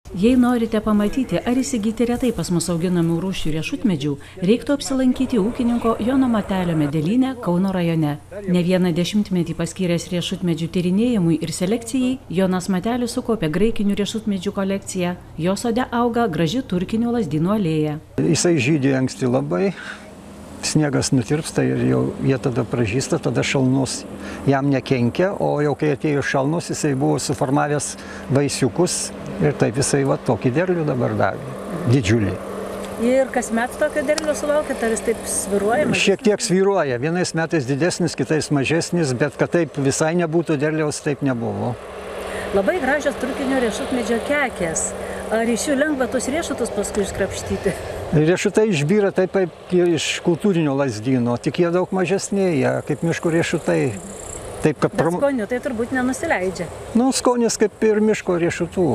Jei norite pamatyti ar įsigyti retai pas mus auginamų rūšių riešutmedžių, reiktų apsilankyti ūkininko Jono Matelio medelyne Kauno rajone. Ne vieną dešimtmetį paskyręs riešutmedžių tyrinėjimui ir selekcijai, Jonas Matelis sukaupė graikinių riešutmedžių kolekciją. Jo sode auga graži turkinių lazdynų alėja. Jisai žydi anksti labai. Sniegas nutirpsta ir jau jie tada pražysta, tada šalnus jam nekenkia, o jau kai atėjo šalnus, jisai buvo suformavęs vaisiukus ir taip jisai va tokį derlių dabar davė, didžiulį. Ir kasmet tokio derlių sulaukit, ar jis taip svyruoja? Šiek tiek svyruoja, vienais metais didesnis, kitais mažesnis, bet kad taip visai nebūtų derliaus, taip nebuvo. Labai gražios turkinio riešutmedžio kekės. Ar iš jų lengva tus riešutus paskui iškrapštyti? Riešutai išbyra taip kaip iš kultūrinio lazdyno, tik jie daug mažesni, jie kaip miško riešutai. Taip, kad bet skoniu tai turbūt nenusileidžia. Nu, skonis kaip ir miško riešutų.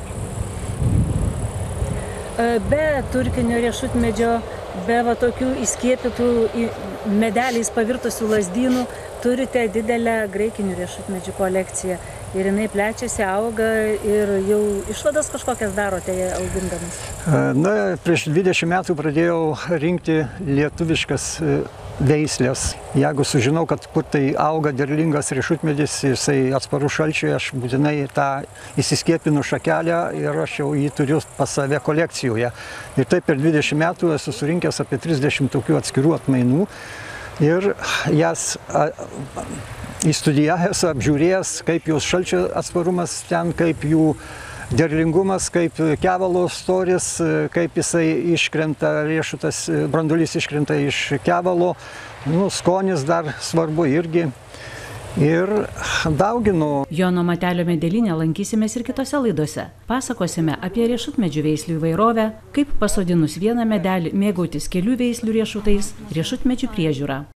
Be turkinio riešutmedžio, be va tokių įskiepytų medeliais pavirtusių lazdynų, turite didelę graikinių riešutmedžių kolekciją. Ir jinai plečiasi, auga ir jau išvadas kažkokias darote augindamas? Na, prieš 20 metų pradėjau rinkti lietuviškas veislės. Jeigu sužinau, kad kur tai auga derlingas riešutmedis, jisai atsparus šalčiui, aš būtinai tą įsiskiepinu šakelę ir aš jau jį turiu pas save kolekcijoje. Ir taip per 20 metų esu surinkęs apie 30 tokių atskirų atmainų ir jas įstudijavęs, apžiūrėjęs, kaip jos šalčio atsparumas ten, kaip jų derlingumas, kaip kevalo storis, kaip jisai iškrenta, riešutas, branduolys iškrenta iš kevalo. Nu, skonis dar svarbu irgi. Ir dauginu. Jono Matelio medelyne lankysimės ir kitose laidose. Pasakosime apie riešutmedžių veislių įvairovę, kaip pasodinus vieną medelį mėgautis kelių veislių riešutais, riešutmedžių priežiūrą.